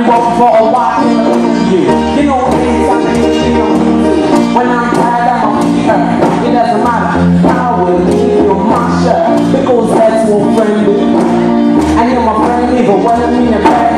up for a while in you. You know what it is, I'm you know. When I'm tired, I'm a fever. It doesn't matter how we leave your master, because that's what friend do. And you're my friend even when I'm in a bad